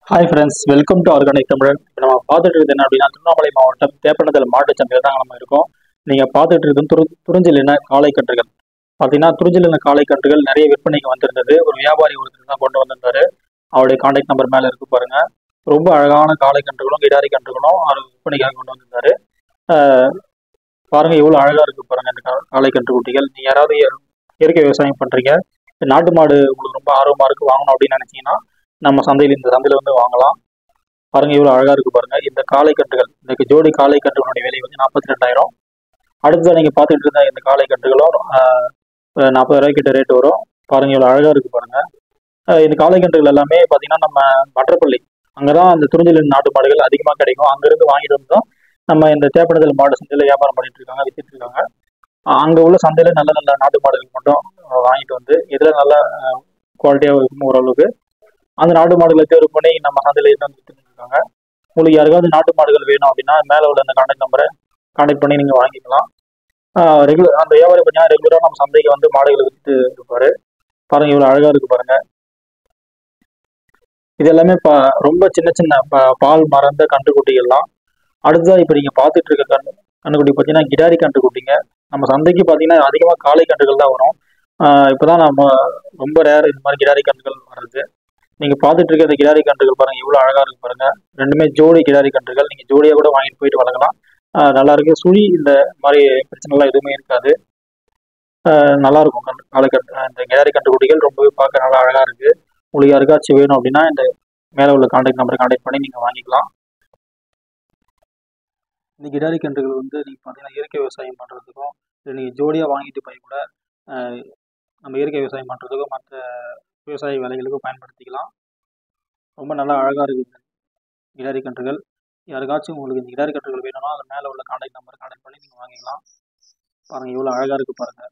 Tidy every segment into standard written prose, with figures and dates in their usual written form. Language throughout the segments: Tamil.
Hi friends, welcome to organic Tamilan. இப்போ நம்ம பார்த்துட்டு இருக்குது என்ன அப்படின்னா, திருவண்ணாமலை மாவட்டம் தேப்பனத்தில் மாட்டு சந்தையில் தாங்க நம்ம இருக்கோம். நீங்கள் பார்த்துட்டு இருக்குது துறிஞ்சிலின காளை கன்றுகள். பார்த்தீங்கன்னா துறிஞ்சிலின காளை கன்றுகள் நிறைய விற்பனைக்கு வந்திருந்தது. ஒரு வியாபாரி ஒருத்தர் தான் கொண்டு வந்திருந்தாரு. அவருடைய கான்டாக்ட் நம்பர் மேலே இருக்கு பாருங்க. ரொம்ப அழகான காளை கன்றுகளும் கிடாரி கன்றுகளும் அவர் விற்பனைக்காக கொண்டு வந்திருந்தாரு. பாருங்க எவ்வளோ அழகாக இருக்கு பாருங்க இந்த காளை கன்று குட்டிகள். நீங்கள் யாராவது இயற்கை விவசாயம் பண்ணுறீங்க, நாட்டு மாடு உங்களுக்கு ரொம்ப ஆர்வமாக இருக்கு வாங்கணும் அப்படின்னு நினைச்சீங்கன்னா நம்ம இந்த சந்தையில வந்து வாங்கலாம். பாருங்க இவ்வளவு அழகா இருக்கு பாருங்க. இந்த காளை கன்றுகள், இந்த ஜோடி காளை கன்றுகளுடைய விலை வந்து 42,000. அடுத்ததான் நீங்க பார்த்துட்டு இருந்த இந்த காளை கன்றுகளும் 40,000 கிட்ட ரேட் வரும். பாருங்க இவ்வளவு அழகா இருக்கு பாருங்க. இந்த காளை கன்றுகள் எல்லாமே பாத்தீங்கன்னா நம்ம மற்றப்பள்ளி அங்கதான் அந்த துறிஞ்சல் நாட்டு மாடுகள் அதிகமா கிடைக்கும். அங்கிருந்து வாங்கிட்டு வந்தோம் நம்ம இந்த தேப்பனத்தில் மாடு சந்தையில வியாபாரம் பண்ணிட்டு இருக்காங்க, வித்துட்டு இருக்காங்க. அங்க உள்ள சந்தையில நல்ல நல்ல நாட்டு மாடுகள் மட்டும் வாங்கிட்டு வந்து இதுல நல்ல குவாலிட்டியா இருக்கும் ஓரளவுக்கு. அந்த நாட்டு மாடுகளை தேர்வு பண்ணி நம்ம சந்தையில இருந்து வித்துட்டு இருக்காங்க. உங்களுக்கு யாருக்காவது நாட்டு மாடுகள் வேணும் அப்படின்னா மேலே உள்ள அந்த கான்டாக்ட் நம்பரை கான்டாக்ட் பண்ணி நீங்க வாங்கிக்கலாம். அந்த வியாபாரி பார்த்தீங்கன்னா ரெகுலராக நம்ம சந்தைக்கு வந்து மாடுகளை வித்துட்டு இருப்பாரு. பாருங்க இவ்வளவு அழகா இருக்கு பாருங்க. இது எல்லாமே ரொம்ப சின்ன சின்ன பால் மறந்த கன்றுக்குட்டிகள்லாம். அடுத்ததான் இப்போ நீங்க பார்த்துட்டு இருக்க கன்றுக்குட்டி பார்த்தீங்கன்னா கிடாரி கன்றுக்குட்டிங்க. நம்ம சந்தைக்கு பார்த்தீங்கன்னா அதிகமாக காளை கன்றுகள் தான் வரும். இப்போதான் நம்ம ரொம்ப ரேர் இந்த மாதிரி கிடாரி கன்றுகள் வர்றது. நீங்க பார்த்துட்டு இருக்க இந்த கிடாரி கன்றுகள் பாருங்க இவ்வளவு அழகா இருக்கு பாருங்க. ரெண்டுமே ஜோடி கிடாரி கன்றுகள். நீங்க ஜோடியா கூட வாங்கிட்டு போயிட்டு வளர்க்கலாம். நல்லா இருக்கு. சுழி இந்த மாதிரி பிரச்சனைலாம் எதுவுமே இருக்காது. நல்லா இருக்கும். இந்த கிடாரி கன்றுக்குட்டிகள் ரொம்பவே பார்க்க நல்லா அழகா இருக்கு. உங்களுக்கு யாருக்காச்சும் வேணும் அப்படின்னா இந்த மேலே உள்ள கான்டாக்ட் நம்பரை கான்டாக்ட் பண்ணி நீங்க வாங்கிக்கலாம். இந்த கிடாரி கன்றுகள் வந்து நீங்க பார்த்தீங்கன்னா இயற்கை விவசாயம் பண்றதுக்கும் நீங்க ஜோடியா வாங்கிட்டு போய் கூட நம்ம இயற்கை விவசாயம் பண்றதுக்கும் மற்ற விவசாய வேலைகளுக்கும் பயன்படுத்திக்கலாம். ரொம்ப நல்லா அழகா இருக்குது கிடாரி கன்றுகள். யாருக்காச்சும் உங்களுக்கு இந்த கிடாரி கன்றுகள் வேணும்னா அது மேலே உள்ள கான்டாக்ட் நம்பர் கான்டாக்ட் பண்ணி நீங்கள் வாங்கிக்கலாம். பாருங்க இவ்வளோ அழகா இருக்கு பாருங்க.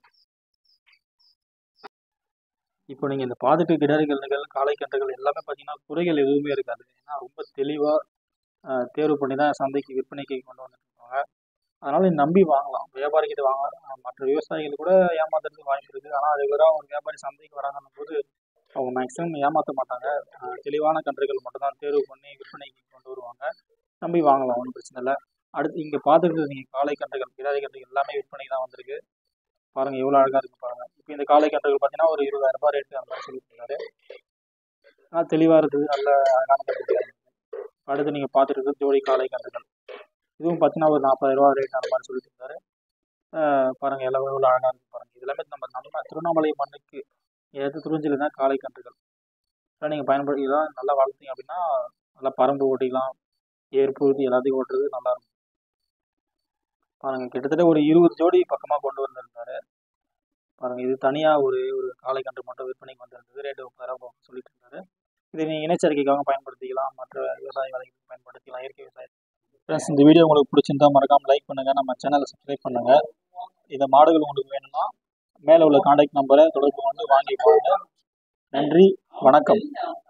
இப்போ நீங்கள் இந்த பாதுட்டு கிடாரி கன்றுகள் காளை கன்றுகள் எல்லாமே பார்த்தீங்கன்னா குறைகள் எதுவுமே இருக்காது. ஏன்னா ரொம்ப தெளிவாக தேர்வு பண்ணி தான் சந்தைக்கு விற்பனைக்கு கொண்டு வந்துருக்காங்க. அதனால நீ நம்பி வாங்கலாம். வியாபாரிகிட்ட வாங்க. மற்ற விவசாயிகள் கூட ஏமாத்துறதுக்கு வாய்ப்பு இருக்குது. ஆனால் ரெகுலராக ஒரு வியாபாரி சந்தைக்கு வராங்கன்னும் போது அவங்க மேக்ஸிமம் ஏமாற்ற மாட்டாங்க. தெளிவான கன்றுகள் மட்டும்தான் தேர்வு பண்ணி விற்பனைக்கு கொண்டு வருவாங்க. நம்பி வாங்கலாம், ஒன்றும் பிரச்சனை இல்லை. அடுத்து இங்கே பார்த்துக்கிட்டு நீங்கள் காளை கன்றுகள் கிடாரி கன்றுகள் எல்லாமே விற்பனைக்கு தான் வந்திருக்கு. பாருங்கள் எவ்வளோ அழகாக இருக்கு பாருங்க. இப்போ இந்த காளை கன்றுகள் பார்த்தீங்கன்னா ஒரு 20,000 ரேட்டு அந்த மாதிரி சொல்லிட்டு இருக்காரு. ஆனால் தெளிவாக இருக்குது, நல்ல அழகான கன்றுகள். அடுத்து நீங்கள் பார்த்துட்டு இருக்கிறது ஜோடி காளை கன்றுகள். இதுவும் பார்த்தீங்கன்னா ஒரு 40,000 ரேட் அந்த மாதிரி சொல்லிட்டு இருக்காரு. பாருங்கள் எல்லாமே எவ்வளோ அழகாக இருக்கு பாருங்கள். இது எல்லாமே நம்ம திருவண்ணாமலை மண்ணுக்கு ஏதாவது துறிஞ்சில் தான் காளை கன்றுகள். இதெல்லாம் நீங்கள் பயன்படுத்தி இதெல்லாம் நல்லா வளர்த்தீங்க அப்படின்னா நல்லா பரம்பு ஓட்டிக்கலாம், ஏற்புறுத்தி எல்லாத்தையும் ஓட்டுறது நல்லா இருக்கும். பாருங்க கிட்டத்தட்ட ஒரு 20 ஜோடி பக்கமாக கொண்டு வந்திருந்தாரு. பாருங்க இது தனியாக ஒரு ஒரு காளை கன்று மட்டும் விற்பனைக்கு வந்திருந்தது. ரேட்டு 30,000 சொல்லிட்டு இருந்தாரு. இதை நீங்கள் இனச்சரிக்கைக்காக பயன்படுத்திக்கலாம், மற்ற விவசாய வேலைகளுக்கு பயன்படுத்திக்கலாம், இயற்கை விவசாயம். ஃப்ரெண்ட்ஸ், இந்த வீடியோ உங்களுக்கு பிடிச்சிருந்தா மறக்காமல் லைக் பண்ணுங்க, நம்ம சேனலை சப்ஸ்கிரைப் பண்ணுங்க. இந்த மாடுகள் உங்களுக்கு வேணும்னா மேலே உள்ள கான்டாக்ட் நம்பரை தொடர்பு கொண்டு வாங்கிக்கோங்க. நன்றி, வணக்கம்.